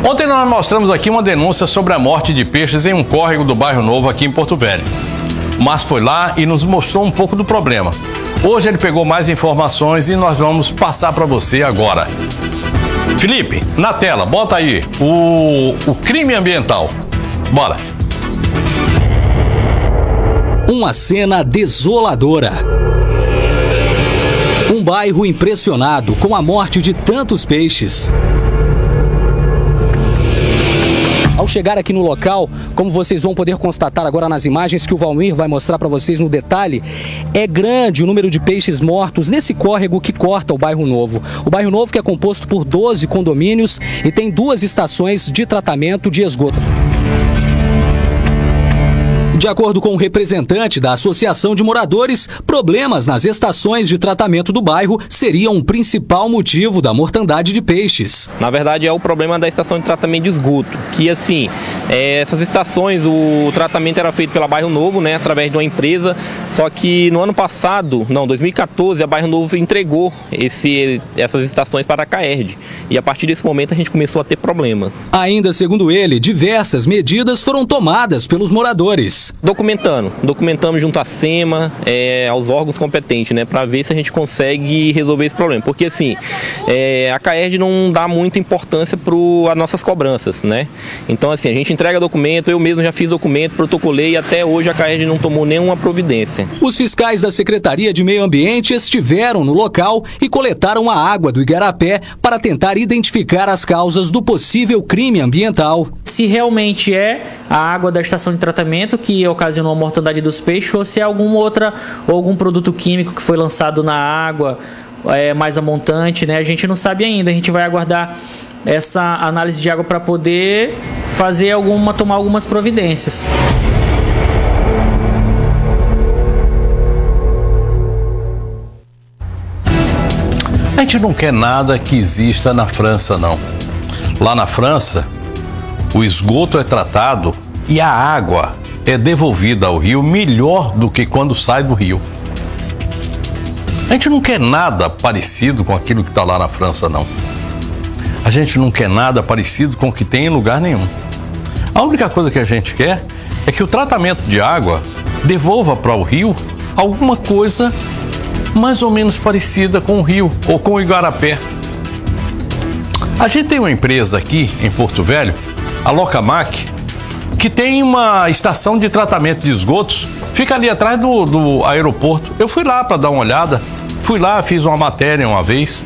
Ontem nós mostramos aqui uma denúncia sobre a morte de peixes em um córrego do bairro Novo aqui em Porto Velho. O Márcio foi lá e nos mostrou um pouco do problema. Hoje ele pegou mais informações e nós vamos passar para você agora. Felipe, na tela, bota aí o crime ambiental. Bora. Uma cena desoladora. Um bairro impressionado com a morte de tantos peixes. Ao chegar aqui no local, como vocês vão poder constatar agora nas imagens que o Valmir vai mostrar para vocês no detalhe, é grande o número de peixes mortos nesse córrego que corta o bairro Novo. O bairro Novo que é composto por 12 condomínios e tem 2 estações de tratamento de esgoto. De acordo com o representante da Associação de Moradores, problemas nas estações de tratamento do bairro seriam o principal motivo da mortandade de peixes. Na verdade é o problema da estação de tratamento de esgoto, que assim, essas estações, o tratamento era feito pela Bairro Novo, né, através de uma empresa, só que no ano passado, 2014, a Bairro Novo entregou essas estações para a CAERD, e a partir desse momento a gente começou a ter problemas. Ainda segundo ele, diversas medidas foram tomadas pelos moradores. Documentamos junto à SEMA, aos órgãos competentes, né, para ver se a gente consegue resolver esse problema, porque assim, a CAERD não dá muita importância para as nossas cobranças, né, então assim, a gente entrega documento, eu mesmo já fiz documento, protocolei e até hoje a CAERD não tomou nenhuma providência. Os fiscais da Secretaria de Meio Ambiente estiveram no local e coletaram a água do Igarapé para tentar identificar as causas do possível crime ambiental. Se realmente é a água da estação de tratamento que ocasionou a mortandade dos peixes ou se é algum produto químico que foi lançado na água mais a montante, né? A gente não sabe ainda, a gente vai aguardar essa análise de água para poder tomar algumas providências. A gente não quer nada que exista na França, não. Lá na França, o esgoto é tratado e a água é devolvida ao rio melhor do que quando sai do rio. A gente não quer nada parecido com aquilo que está lá na França, não. A gente não quer nada parecido com o que tem em lugar nenhum. A única coisa que a gente quer é que o tratamento de água devolva para o rio alguma coisa mais ou menos parecida com o rio ou com o Igarapé. A gente tem uma empresa aqui em Porto Velho, a Locamac, que tem uma estação de tratamento de esgotos, fica ali atrás do aeroporto. Eu fui lá para dar uma olhada, fiz uma matéria uma vez.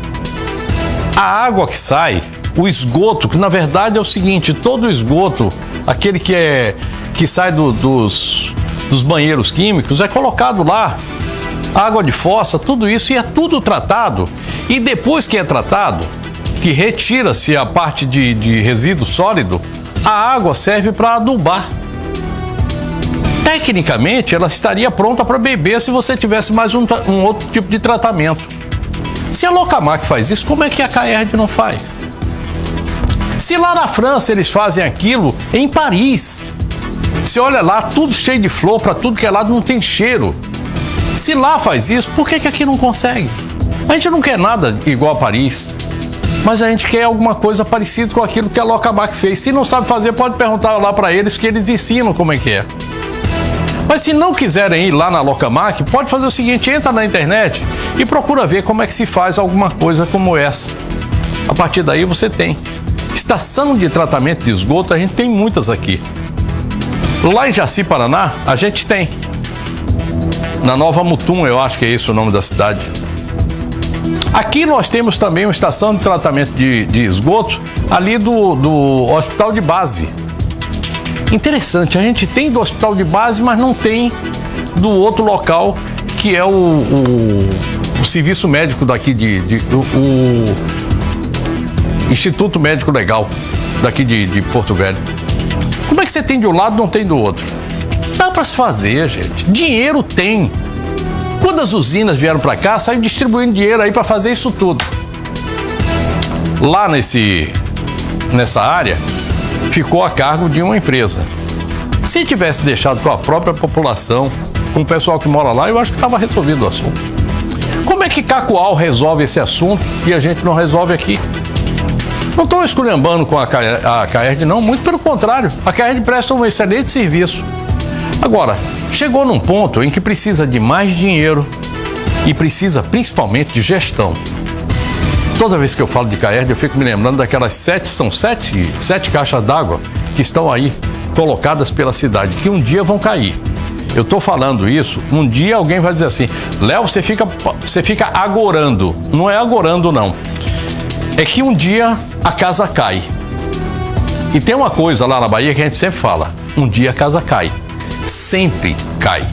A água que sai, o esgoto, que na verdade é o seguinte, todo o esgoto, aquele que sai dos banheiros químicos, é colocado lá. Água de fossa, tudo isso, e é tudo tratado. E depois que é tratado, que retira-se a parte de resíduo sólido, a água serve para adubar. Tecnicamente, ela estaria pronta para beber se você tivesse mais um outro tipo de tratamento. Se a Locamac faz isso, como é que a CAERD não faz? Se lá na França eles fazem aquilo, em Paris, se olha lá, tudo cheio de flor, para tudo que é lado, não tem cheiro. Se lá faz isso, por que aqui não consegue? A gente não quer nada igual a Paris, mas a gente quer alguma coisa parecida com aquilo que a Locamac fez. Se não sabe fazer, pode perguntar lá para eles, que eles ensinam como é que é. Mas se não quiserem ir lá na Locamac, pode fazer o seguinte, entra na internet e procura ver como é que se faz alguma coisa como essa. A partir daí você tem. Estação de tratamento de esgoto, a gente tem muitas aqui. Lá em Jaci, Paraná, a gente tem. Na Nova Mutum, eu acho que é esse o nome da cidade. Aqui nós temos também uma estação de tratamento de esgoto ali do hospital de base. Interessante, a gente tem do hospital de base, mas não tem do outro local, que é o serviço médico daqui, o Instituto Médico Legal daqui de Porto Velho. Como é que você tem de um lado e não tem do outro? Dá para se fazer, gente. Dinheiro tem. Quando as usinas vieram para cá, saíram distribuindo dinheiro aí para fazer isso tudo. Lá nessa área, ficou a cargo de uma empresa. Se tivesse deixado para a própria população, com o pessoal que mora lá, eu acho que estava resolvido o assunto. Como é que Cacoal resolve esse assunto e a gente não resolve aqui? Não estou esculhambando com a CAERD, não, muito pelo contrário. A CAERD presta um excelente serviço. Agora, chegou num ponto em que precisa de mais dinheiro e precisa principalmente de gestão. Toda vez que eu falo de CAERD, eu fico me lembrando daquelas sete caixas d'água que estão aí colocadas pela cidade, que um dia vão cair. Eu estou falando isso, um dia alguém vai dizer assim, Léo, você fica agorando. Não é agorando, não. É que um dia a casa cai. E tem uma coisa lá na Bahia que a gente sempre fala, um dia a casa cai. Sempre cai.